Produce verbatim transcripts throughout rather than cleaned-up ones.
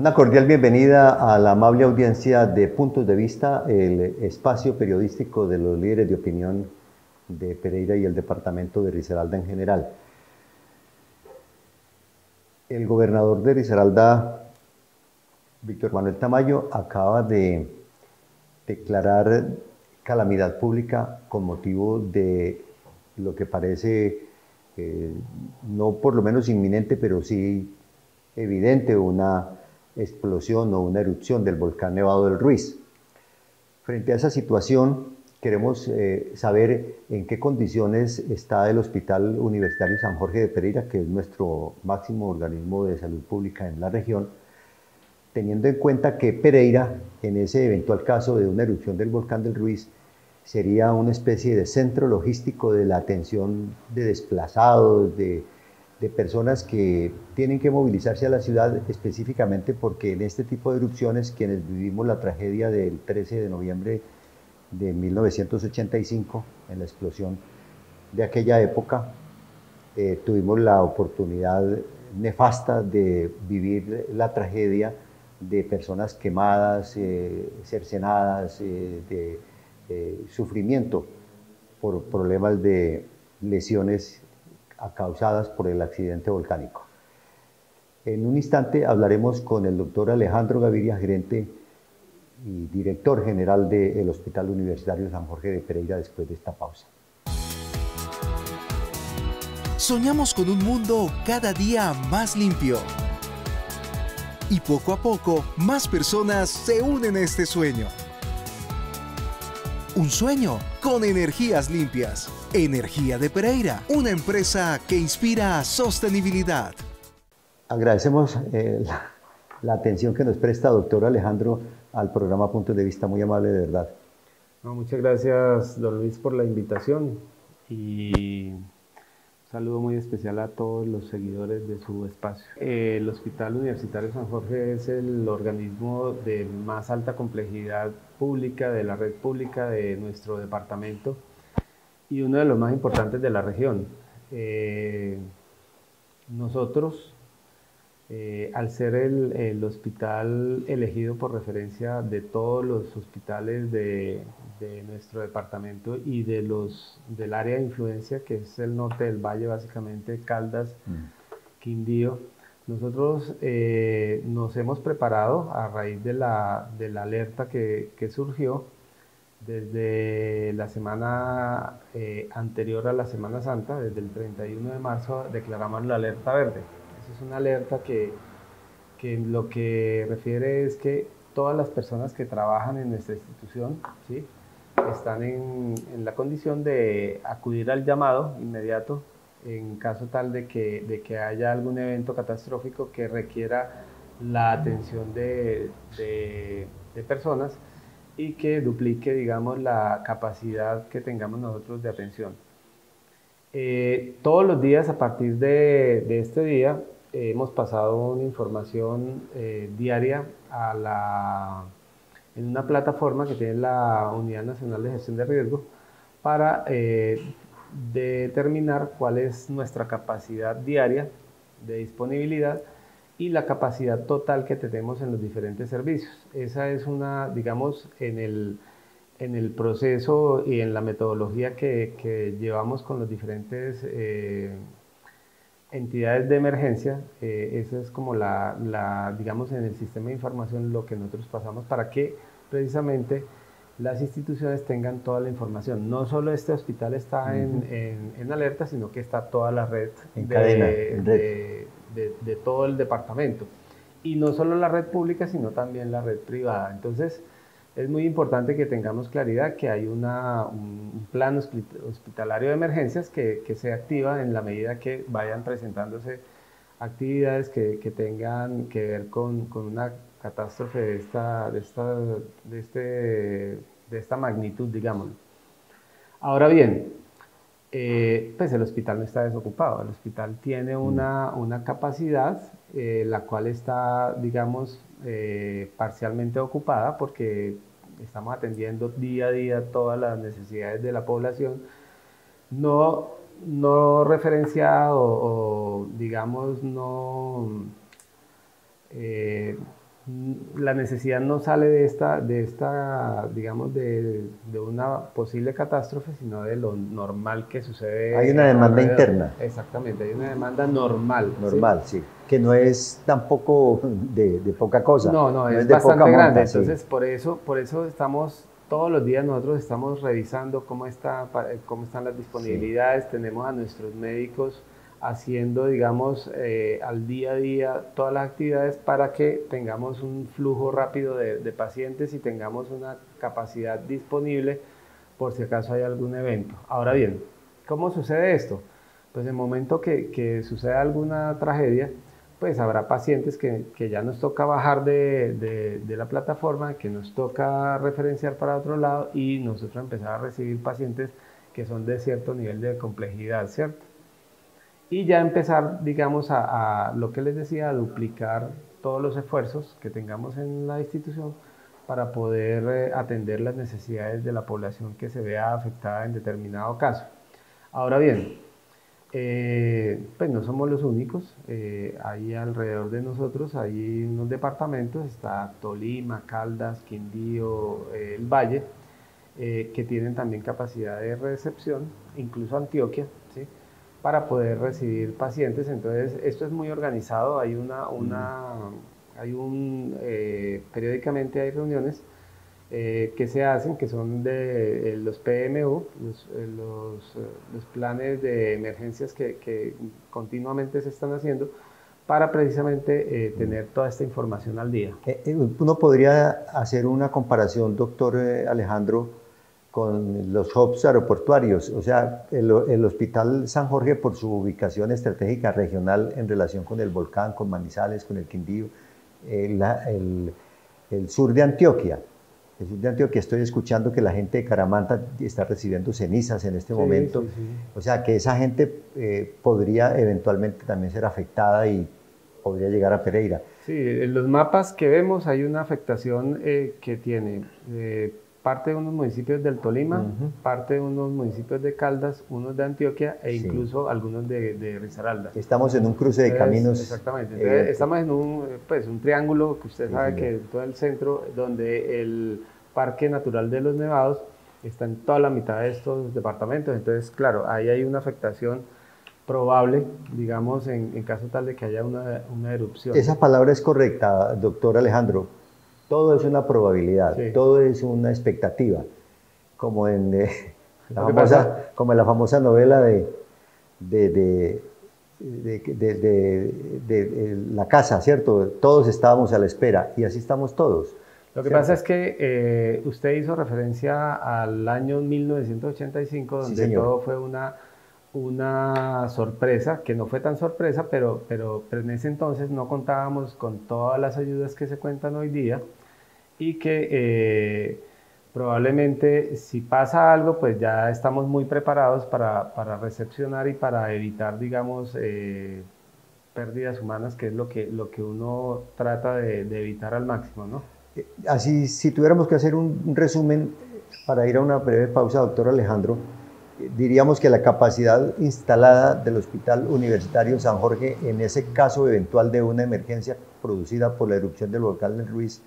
Una cordial bienvenida a la amable audiencia de Puntos de Vista, el espacio periodístico de los líderes de opinión de Pereira y el departamento de Risaralda en general. El gobernador de Risaralda, Víctor Manuel Tamayo, acaba de declarar calamidad pública con motivo de lo que parece, eh, no por lo menos inminente, pero sí evidente, una explosión o una erupción del volcán Nevado del Ruiz. Frente a esa situación, queremos eh, saber en qué condiciones está el Hospital Universitario San Jorge de Pereira, que es nuestro máximo organismo de salud pública en la región, teniendo en cuenta que Pereira, en ese eventual caso de una erupción del volcán del Ruiz, sería una especie de centro logístico de la atención de desplazados, de de personas que tienen que movilizarse a la ciudad específicamente porque en este tipo de erupciones, quienes vivimos la tragedia del trece de noviembre de mil novecientos ochenta y cinco, en la explosión de aquella época, eh, tuvimos la oportunidad nefasta de vivir la tragedia de personas quemadas, eh, cercenadas, eh, de eh, sufrimiento por problemas de lesiones causadas por el accidente volcánico. En un instante hablaremos con el doctor Alejandro Gaviria, gerente y director general del Hospital Universitario San Jorge de Pereira, después de esta pausa. Soñamos con un mundo cada día más limpio. Y poco a poco, más personas se unen a este sueño. Un sueño con energías limpias. Energía de Pereira, una empresa que inspira sostenibilidad. Agradecemos eh, la, la atención que nos presta, doctor Alejandro, al programa Puntos de Vista, muy amable, de verdad. No, muchas gracias, don Luis, por la invitación y un saludo muy especial a todos los seguidores de su espacio. Eh, el Hospital Universitario San Jorge es el organismo de más alta complejidad pública de la red pública de nuestro departamento y uno de los más importantes de la región. Eh, nosotros, eh, al ser el, el hospital elegido por referencia de todos los hospitales de, de nuestro departamento y de los, del área de influencia, que es el norte del valle, básicamente Caldas, mm. Quindío, nosotros eh, nos hemos preparado a raíz de la, de la alerta que, que surgió desde la semana eh, anterior a la Semana Santa. Desde el treinta y uno de marzo declaramos la alerta verde. Esa es una alerta que, que lo que refiere es que todas las personas que trabajan en nuestra institución, ¿sí?, están en, en la condición de acudir al llamado inmediato en caso tal de que, de que haya algún evento catastrófico que requiera la atención de, de, de personas y que duplique, digamos, la capacidad que tengamos nosotros de atención. Eh, todos los días, a partir de, de este día, eh, hemos pasado una información eh, diaria a la, en una plataforma que tiene la Unidad Nacional de Gestión de Riesgo para eh, determinar cuál es nuestra capacidad diaria de disponibilidad y la capacidad total que tenemos en los diferentes servicios. Esa es una, digamos, en el, en el proceso y en la metodología que, que llevamos con las diferentes eh, entidades de emergencia. Eh, esa es como la, la, digamos, en el sistema de información lo que nosotros pasamos para que precisamente las instituciones tengan toda la información. No solo este hospital está uh-huh. en, en, en alerta, sino que está toda la red, en de, cadena, en red. de, de, de todo el departamento. Y no solo la red pública, sino también la red privada. Entonces, es muy importante que tengamos claridad que hay una, un plan hospitalario de emergencias que, que se activa en la medida que vayan presentándose actividades que, que tengan que ver con, con una catástrofe de esta, de, esta, de, este, de esta magnitud, digamos. Ahora bien, eh, pues el hospital no está desocupado. El hospital tiene una, una capacidad eh, la cual está, digamos, eh, parcialmente ocupada porque estamos atendiendo día a día todas las necesidades de la población, no, no referenciado o, digamos, no... Eh, la necesidad no sale de esta, de esta digamos, de, de una posible catástrofe, sino de lo normal que sucede. Hay una demanda alrededor. Interna. Exactamente, hay una demanda normal. Normal, sí. sí. Que no es tampoco de, de poca cosa. No, no, no es, es bastante de poca grande. monta, Entonces, sí. por eso, por eso estamos, todos los días nosotros estamos revisando cómo, está, cómo están las disponibilidades, sí. Tenemos a nuestros médicos haciendo, digamos, eh, al día a día todas las actividades para que tengamos un flujo rápido de, de pacientes y tengamos una capacidad disponible por si acaso hay algún evento. Ahora bien, ¿cómo sucede esto? Pues en el momento que, que suceda alguna tragedia, pues habrá pacientes que, que ya nos toca bajar de, de, de la plataforma, que nos toca referenciar para otro lado y nosotros empezar a recibir pacientes que son de cierto nivel de complejidad, ¿cierto? Y ya empezar, digamos, a, a lo que les decía, a duplicar todos los esfuerzos que tengamos en la institución para poder eh, atender las necesidades de la población que se vea afectada en determinado caso. Ahora bien, eh, pues no somos los únicos, eh, hay alrededor de nosotros, hay unos departamentos, está Tolima, Caldas, Quindío, eh, el Valle, eh, que tienen también capacidad de recepción, incluso Antioquia, ¿sí? Para poder recibir pacientes. Entonces esto es muy organizado, hay una, una hay un, eh, periódicamente hay reuniones eh, que se hacen, que son de eh, los P M U, los, eh, los, eh, los planes de emergencias que, que continuamente se están haciendo para precisamente eh, tener toda esta información al día. Uno podría hacer una comparación, doctor Alejandro, con los hubs aeroportuarios, o sea, el, el Hospital San Jorge por su ubicación estratégica regional en relación con el volcán, con Manizales, con el Quindío, el, el, el sur de Antioquia. El sur de Antioquia, estoy escuchando que la gente de Caramanta está recibiendo cenizas en este sí, momento, sí, sí. O sea, que esa gente eh, podría eventualmente también ser afectada y podría llegar a Pereira. Sí, en los mapas que vemos hay una afectación eh, que tiene eh, parte de unos municipios del Tolima, uh-huh. parte de unos municipios de Caldas, unos de Antioquia e sí. incluso algunos de, de Risaralda. Estamos en un cruce de Entonces, caminos. Exactamente. Entonces, eh, estamos en un, pues, un triángulo que usted sí, sabe sí, que es todo el centro, donde el Parque Natural de los Nevados está en toda la mitad de estos departamentos. Entonces, claro, ahí hay una afectación probable, digamos, en, en caso tal de que haya una, una erupción. Esa palabra es correcta, doctor Alejandro. Todo es una probabilidad, sí. todo es una expectativa, como en, eh, la, famosa, como en la famosa novela de, de, de, de, de, de, de, de La Casa, ¿cierto? Todos estábamos a la espera y así estamos todos. Lo que ¿cierto? pasa es que eh, usted hizo referencia al año mil novecientos ochenta y cinco, donde sí, todo fue una, una sorpresa, que no fue tan sorpresa, pero, pero, pero en ese entonces no contábamos con todas las ayudas que se cuentan hoy día y que eh, probablemente si pasa algo, pues ya estamos muy preparados para, para recepcionar y para evitar, digamos, eh, pérdidas humanas, que es lo que, lo que uno trata de, de evitar al máximo, ¿no? Así, si tuviéramos que hacer un, un resumen para ir a una breve pausa, doctor Alejandro, diríamos que la capacidad instalada del Hospital Universitario San Jorge en ese caso eventual de una emergencia producida por la erupción del volcán del Ruiz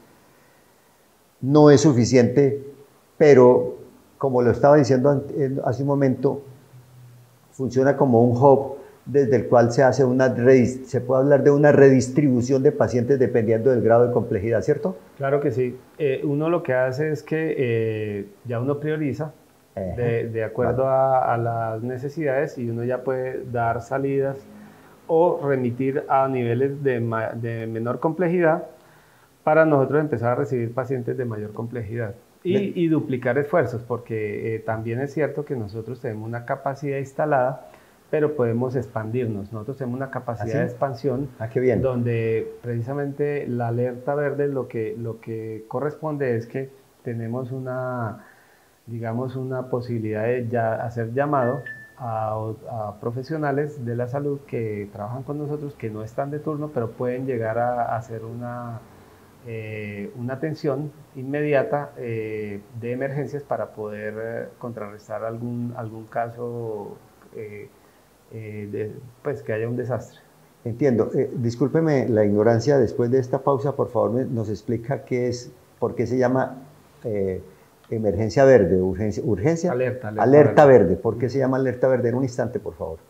no es suficiente, pero como lo estaba diciendo hace un momento, funciona como un hub desde el cual se hace una, se puede hablar de una redistribución de pacientes dependiendo del grado de complejidad, ¿cierto? Claro que sí. Eh, uno lo que hace es que eh, ya uno prioriza de, de acuerdo vale. a, a las necesidades y uno ya puede dar salidas o remitir a niveles de, de menor complejidad para nosotros empezar a recibir pacientes de mayor complejidad y, y duplicar esfuerzos, porque eh, también es cierto que nosotros tenemos una capacidad instalada, pero podemos expandirnos. Nosotros tenemos una capacidad ¿Ah, sí? de expansión ah, qué bien. donde precisamente la alerta verde lo que, lo que corresponde es que tenemos una, digamos, una posibilidad de ya hacer llamado a, a profesionales de la salud que trabajan con nosotros, que no están de turno, pero pueden llegar a, a hacer una, eh, una atención inmediata eh, de emergencias para poder eh, contrarrestar algún, algún caso eh, Eh, de, pues que haya un desastre. Entiendo. Eh, discúlpeme la ignorancia, después de esta pausa, por favor, me- nos explica qué es, por qué se llama eh, emergencia verde, urgencia, urgencia, Alerta, alerta alerta verde. verde. ¿Por qué se llama alerta verde? En un instante, por favor.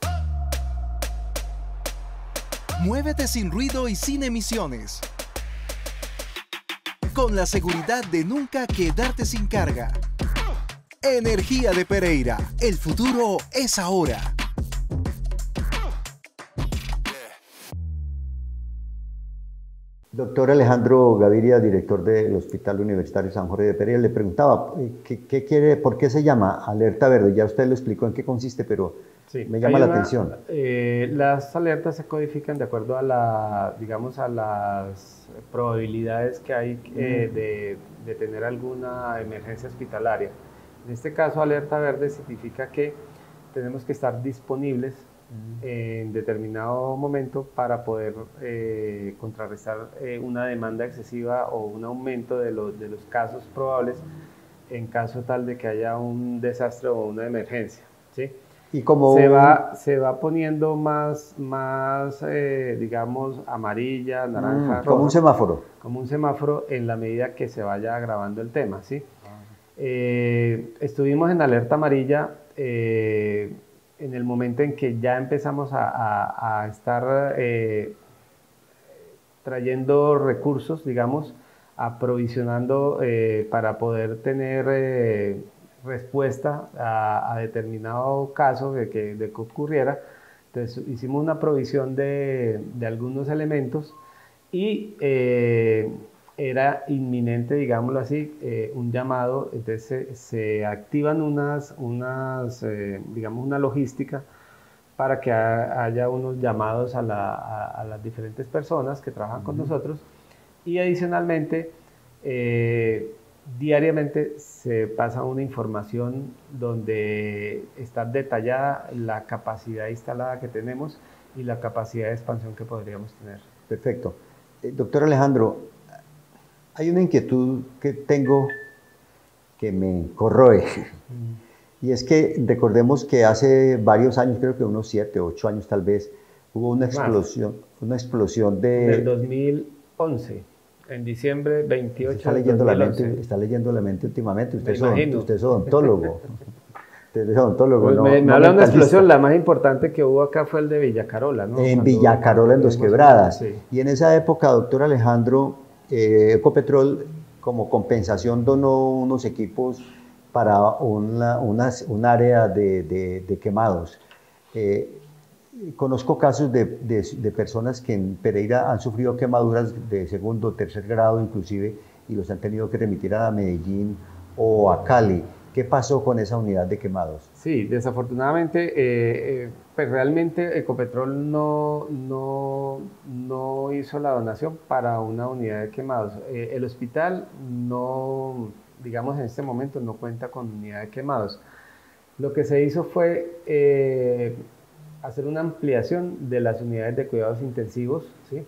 Muévete sin ruido y sin emisiones. Con la seguridad de nunca quedarte sin carga. Energía de Pereira. El futuro es ahora. Doctor Alejandro Gaviria, director del Hospital Universitario San Jorge de Pereira, le preguntaba, eh, ¿qué, qué quiere, por qué se llama alerta verde? Ya usted lo explicó en qué consiste, pero Sí, me llama hay la una- atención. eh, las alertas se codifican de acuerdo a la, digamos, a las probabilidades que hay eh, de, de tener alguna emergencia hospitalaria. En este caso, alerta verde significa que tenemos que estar disponibles en determinado momento para poder eh, contrarrestar eh, una demanda excesiva o un aumento de, los de los casos probables en caso tal de que haya un desastre o una emergencia, ¿sí? Y como Se va, se va poniendo más, más eh, digamos, amarilla, naranja, mm, roja, como un semáforo. como un semáforo en la medida que se vaya agravando el tema, ¿sí? Eh, estuvimos en alerta amarilla eh, en el momento en que ya empezamos a, a- a estar eh, trayendo recursos, digamos, aprovisionando eh, para poder tener eh, respuesta a, a determinado caso de que, de que ocurriera. Entonces hicimos una provisión de, de algunos elementos y eh, era inminente, digámoslo así, eh, un llamado. Entonces se, se activan unas, unas eh, digamos, una logística para que ha- haya unos llamados a, la- a- a las diferentes personas que trabajan con nosotros y adicionalmente eh, diariamente se pasa una información donde está detallada la capacidad instalada que tenemos y la capacidad de expansión que podríamos tener. Perfecto. Eh, doctor Alejandro, hay una inquietud que tengo que me corroe. Y es que recordemos que hace varios años, creo que unos siete, ocho años tal vez, hubo una Más. explosión, una explosión En el de... dos mil once, en diciembre veintiocho Está del leyendo, la dos mil once. mente, está leyendo la mente últimamente. Usted, Me es, odont- imagino. usted es odontólogo. Usted es odontólogo, Pues no, me, me no habla de una mentalista. explosión, la más importante que hubo acá fue el de Villacarola, ¿no? En Cuando- Villacarola, en cuando Dos tuvimos- Quebradas. Sí. Y en esa época, doctor Alejandro, eh, Ecopetrol, como compensación, donó unos equipos para una, unas- un área de, de- de quemados. Eh, conozco casos de, de- de personas que en Pereira han sufrido quemaduras de segundo o tercer grado inclusive y los han tenido que remitir a Medellín o a Cali. ¿Qué pasó con esa unidad de quemados? Sí, desafortunadamente, eh, eh, pues realmente Ecopetrol no, no, no hizo la donación para una unidad de quemados. Eh, el hospital no, digamos en este momento, no cuenta con unidad de quemados. Lo que se hizo fue eh, hacer una ampliación de las unidades de cuidados intensivos, ¿sí?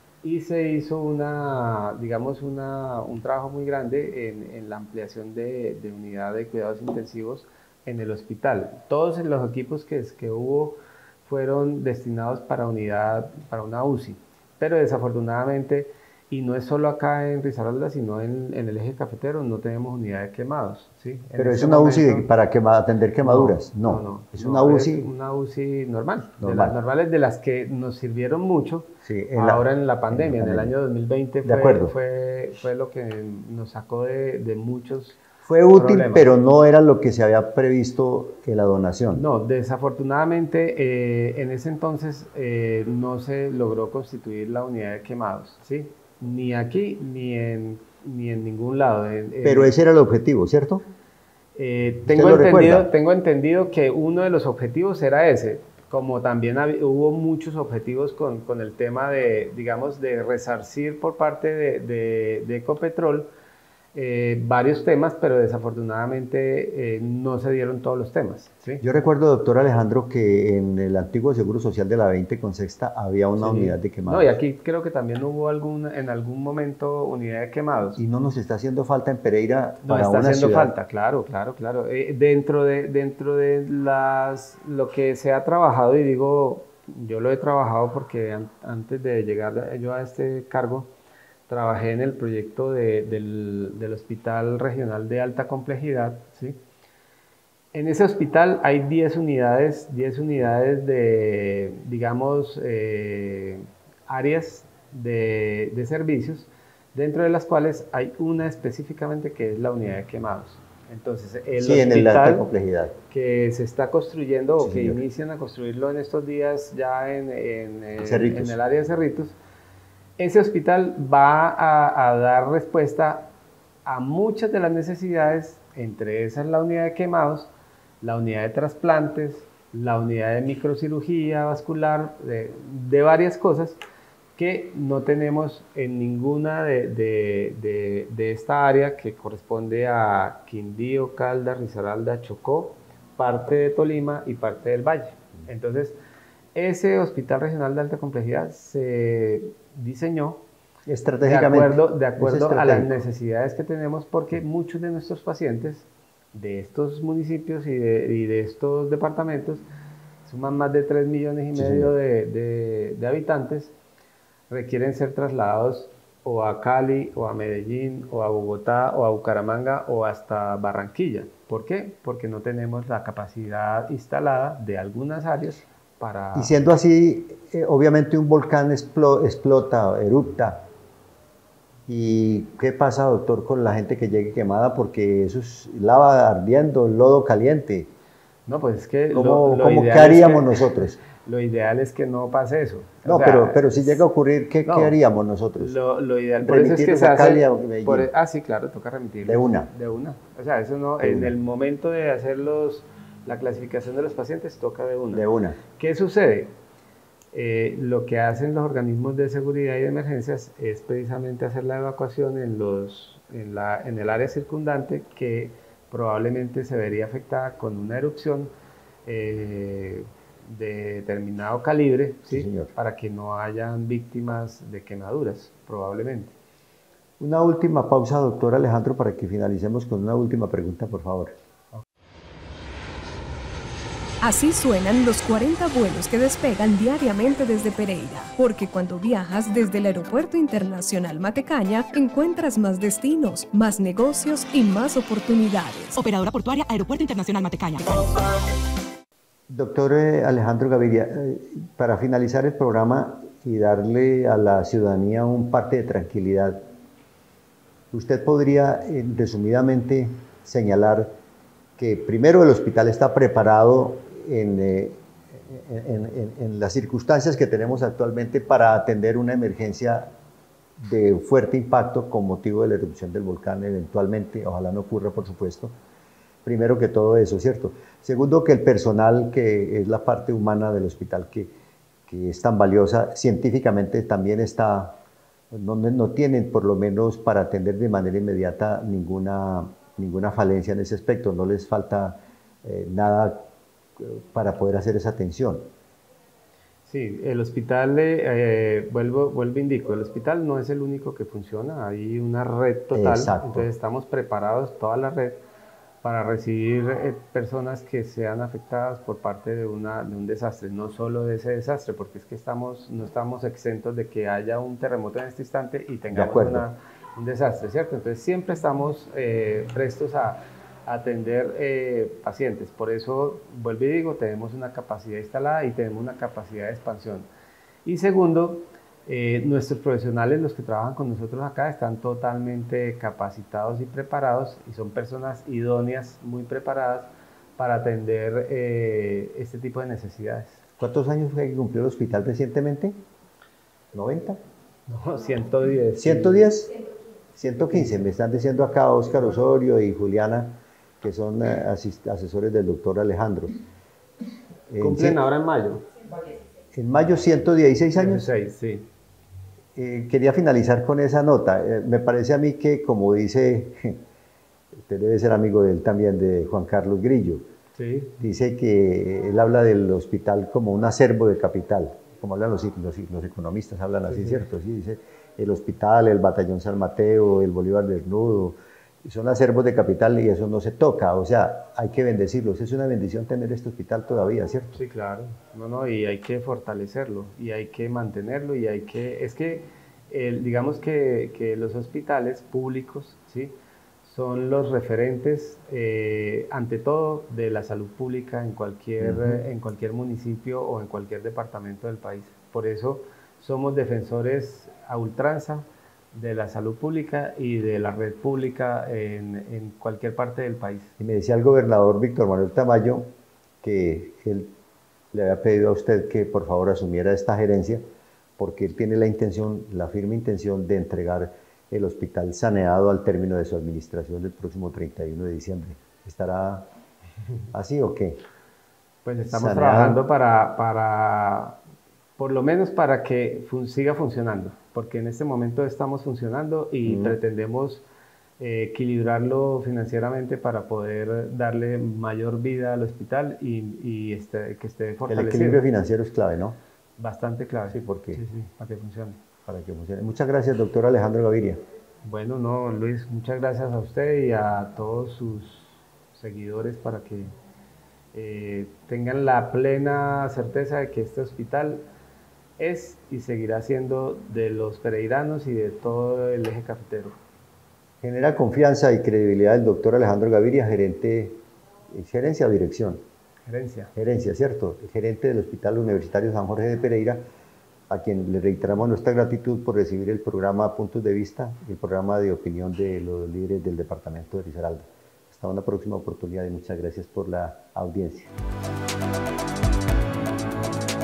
Y se hizo una, digamos, una, un trabajo muy grande en, en la ampliación de, de unidad de cuidados intensivos en el hospital. Todos los equipos que, que hubo fueron destinados para, unidad, para una U C I, pero desafortunadamente, y no es solo acá en Risaralda, sino en, en el eje cafetero, no tenemos unidad de quemados, ¿sí? En Pero es este una U C I de- momento- para quema- atender quemaduras. No, no, no, es no, una U C I. es una U C I normal, de Normal. las normales, de las que nos sirvieron mucho Sí, en la- ahora en la pandemia, en, en la el año dos mil veinte De fue, acuerdo. fue, fue lo que nos sacó de, de muchos Fue útil, problemas. pero no era lo que se había previsto en la donación. No, desafortunadamente eh, en ese entonces eh, no se logró constituir la unidad de quemados, ¿sí? Ni aquí ni en, ni en ningún lado. En- en- Pero ese era el objetivo, ¿cierto? Eh, tengo, lo entendido, recuerda? tengo entendido que uno de los objetivos era ese, como también hab- hubo muchos objetivos con, con el tema de, digamos, de resarcir por parte de, de, de Ecopetrol eh, varios temas, pero desafortunadamente eh, no se dieron todos los temas, ¿sí? Yo recuerdo, doctor Alejandro, que en el antiguo Seguro Social de la veinte con Sexta había una Sí. unidad de quemados. No, y aquí creo que también hubo algún, en algún momento unidad de quemados. Y no nos está haciendo falta en Pereira No para está una haciendo ciudad. falta, claro, claro, claro. Eh, dentro de, dentro de las, lo que se ha trabajado, y digo yo lo he trabajado porque an antes de llegar yo a este cargo, trabajé en el proyecto de, del, del Hospital Regional de Alta Complejidad, ¿sí? En ese hospital hay diez unidades, diez unidades de, digamos, eh, áreas de, de servicios, dentro de las cuales hay una específicamente que es la unidad de quemados. Entonces, el sí, hospital en el alta complejidad que se está construyendo sí, o que señor. inician a construirlo en estos días ya en, en, en, Cerritos. en el área de Cerritos, ese hospital va a, a dar respuesta a muchas de las necesidades, entre esas la unidad de quemados, la unidad de trasplantes, la unidad de microcirugía vascular, de, de varias cosas que no tenemos en ninguna de, de, de, de esta área que corresponde a Quindío, Caldas, Risaralda, Chocó, parte de Tolima y parte del Valle. Entonces, ese Hospital Regional de Alta Complejidad se diseñó estratégicamente, de acuerdo, de acuerdo a las necesidades que tenemos, porque muchos de nuestros pacientes de estos municipios y de, y de estos departamentos suman más de tres millones y sí, medio de, de, de habitantes, requieren ser trasladados o a Cali, o a Medellín, o a Bogotá, o a Bucaramanga, o hasta Barranquilla. ¿Por qué? Porque no tenemos la capacidad instalada de algunas áreas para... Y siendo así, eh, obviamente un volcán explo explota, erupta. ¿Y qué pasa, doctor, con la gente que llegue quemada? Porque eso es lava ardiendo, lodo caliente. No, pues es que... ¿Cómo, lo, lo ¿cómo, ideal ¿Qué haríamos es que, nosotros? Lo ideal es que no pase eso. No, o sea, pero, pero si llega a ocurrir, ¿qué, no, ¿qué haríamos nosotros? Lo, lo ideal por eso es que se hace... Por, ah, sí, claro, toca remitirlo. De una. De una. O sea, eso no... De en una. El momento de hacer los, la clasificación de los pacientes, toca de una. De una. ¿Qué sucede? Eh, lo que hacen los organismos de seguridad y de emergencias es precisamente hacer la evacuación en, los, en, la, en el área circundante que probablemente se vería afectada con una erupción eh, de determinado calibre, ¿sí? Sí, para que no hayan víctimas de quemaduras, probablemente. Una última pausa, doctor Alejandro, para que finalicemos con una última pregunta, por favor. Así suenan los cuarenta vuelos que despegan diariamente desde Pereira, porque cuando viajas desde el Aeropuerto Internacional Matecaña, encuentras más destinos, más negocios y más oportunidades. Operadora portuaria Aeropuerto Internacional Matecaña. Doctor Alejandro Gaviria, para finalizar el programa y darle a la ciudadanía un parte de tranquilidad, ¿usted podría resumidamente señalar que primero el hospital está preparado en, eh, en, en, en las circunstancias que tenemos actualmente para atender una emergencia de fuerte impacto con motivo de la erupción del volcán eventualmente, ojalá no ocurra por supuesto? Primero que todo eso, ¿cierto? Segundo, que el personal, que es la parte humana del hospital, que, que es tan valiosa, científicamente también está, no, no tienen por lo menos para atender de manera inmediata ninguna, ninguna falencia en ese aspecto, no les falta eh, nada para poder hacer esa atención. Sí, el hospital, eh, vuelvo, vuelvo indico, el hospital no es el único que funciona, hay una red total, exacto. Entonces estamos preparados, toda la red, para recibir eh, personas que sean afectadas por parte de, una, de un desastre, no solo de ese desastre, porque es que estamos, no estamos exentos de que haya un terremoto en este instante y tengamos una, un desastre, ¿cierto? Entonces siempre estamos eh, prestos a atender eh, pacientes, por eso, vuelvo y digo, tenemos una capacidad instalada y tenemos una capacidad de expansión. Y segundo, Eh, nuestros profesionales, los que trabajan con nosotros acá, están totalmente capacitados y preparados y son personas idóneas, muy preparadas para atender eh, este tipo de necesidades. ¿Cuántos años fue que cumplió el hospital recientemente? ¿noventa? No, ciento diez. ¿ciento diez? ciento quince, me están diciendo acá Óscar Osorio y Juliana, que son eh, asesores del doctor Alejandro. ¿Cumplen ahora en mayo? En mayo, ciento dieciséis años. dieciséis, sí. Eh, quería finalizar con esa nota. Eh, me parece a mí que, como dice, usted debe ser amigo de él también, de Juan Carlos Grillo, sí. Dice que él habla del hospital como un acervo de capital, como hablan los, los, los economistas, hablan así, sí, ¿cierto? Sí, dice el hospital, el Batallón San Mateo, el Bolívar Desnudo, son acervos de capital y eso no se toca, o sea, hay que bendecirlos. Es una bendición tener este hospital todavía, ¿cierto? Sí, claro, no, no, y hay que fortalecerlo, y hay que mantenerlo, y hay que, es que, el, digamos que, que los hospitales públicos, ¿sí?, son los referentes, eh, ante todo, de la salud pública en cualquier, uh-huh. en cualquier municipio o en cualquier departamento del país. Por eso somos defensores a ultranza de la salud pública y de la red pública en, en cualquier parte del país. Y me decía el gobernador Víctor Manuel Tamayo que él le había pedido a usted que por favor asumiera esta gerencia porque él tiene la intención, la firme intención de entregar el hospital saneado al término de su administración del próximo treinta y uno de diciembre. ¿Estará así o qué? Pues estamos ¿Saneado? trabajando para, para, por lo menos para que fun- siga funcionando, porque en este momento estamos funcionando y mm. pretendemos eh, equilibrarlo financieramente para poder darle mayor vida al hospital y, y este, que esté fortalecido. El equilibrio financiero es clave, ¿no? Bastante clave. Sí, porque sí, sí, para que funcione. Para que funcione. Muchas gracias, doctor Alejandro Gaviria. Bueno, no, Luis, muchas gracias a usted y a todos sus seguidores para que eh, tengan la plena certeza de que este hospital es y seguirá siendo de los pereiranos y de todo el eje cafetero. Genera confianza y credibilidad el doctor Alejandro Gaviria, gerente, gerencia o dirección. Gerencia. Gerencia, ¿cierto? El gerente del Hospital Universitario San Jorge de Pereira, a quien le reiteramos nuestra gratitud por recibir el programa Puntos de Vista, el programa de opinión de los líderes del departamento de Risaralda. Hasta una próxima oportunidad y muchas gracias por la audiencia.